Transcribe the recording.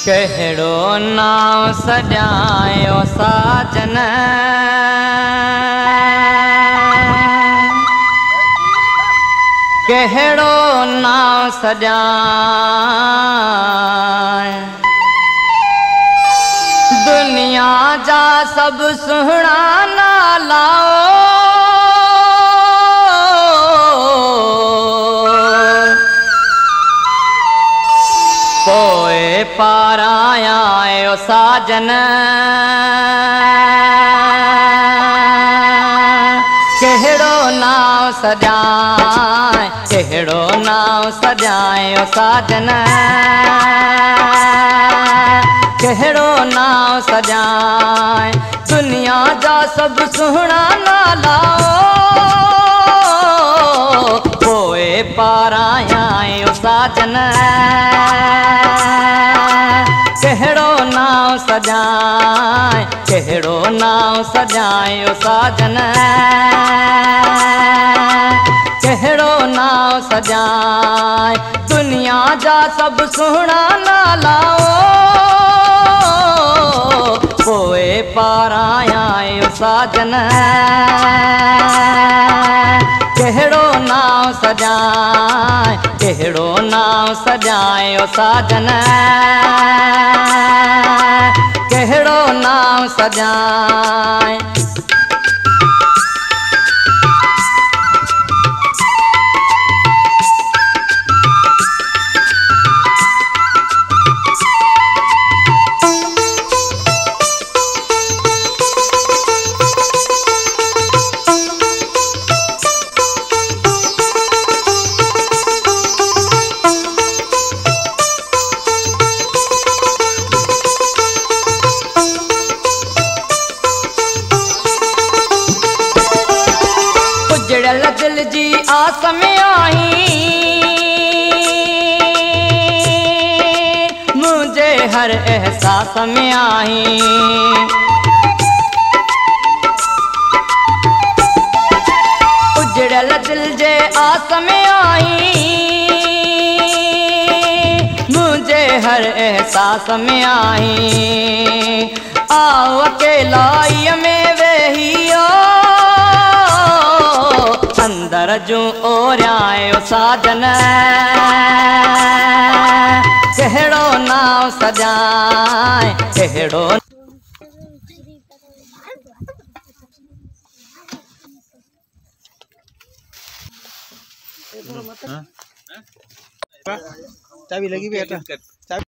कहिड़ो नाम सजायो साजन, कहिड़ो नाम सजाए। दुनिया जा सब सुहिणा नाला पोए पाराया आयो साजन, कहिड़ो नाम सजाए, कहिड़ो नाम सजाए ओ साजन, कहिड़ो नाम सजाए। दुनिया जा सब सुहिणा नाला पोए पाराया आयो साजन, कहिड़ो नाम सजाए, कहिड़ो नाम सजाए ओ साजन, कहिड़ो नाम सजाए। दुनिया जा सब सुहिणा नाला पोए पाराया आयो साजन, कहिड़ो नाम सजाए, कहिड़ो नाम सजाए ओ साजन, कहिड़ो नाम सजाए। उजड़ल दिल जी आस में आई, मुझे हर एहसास में आई। उजड़ल दिल जे आस में आई, मुझे हर एहसास में आई। आओ अकेलाई में वेहियो अंदर जूं ओरियायो साजन, कहिड़ो नाम सजाए, कहिड़ो चाबी लगी बेटा।